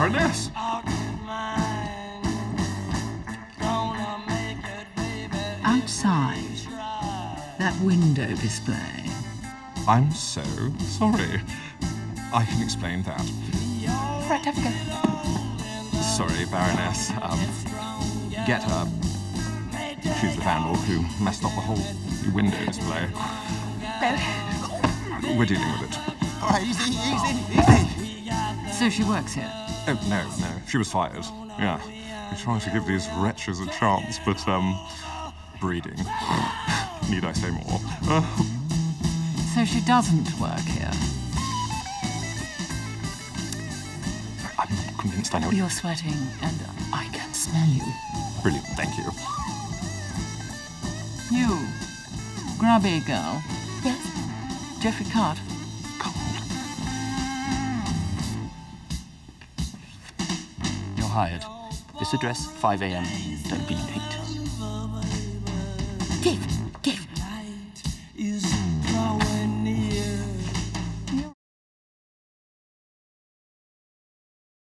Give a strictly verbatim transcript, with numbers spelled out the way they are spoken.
Baroness! Outside, that window display. I'm so sorry. I can explain that. Right, have to go. Sorry, Baroness. Um, get her. She's the vandal who messed up the whole window display. No. We're dealing with it. All right, easy, easy, easy. So she works here? Oh, no, no. She was fired. Yeah. We try to give these wretches a chance, but, um, breeding. Need I say more? Uh, So she doesn't work here? I'm not convinced I know. You're sweating, and I can smell you. Brilliant, thank you. You, grubby girl. Yes? Jeffrey Card. You're hired. This address, five a m. Don't be late. Keith!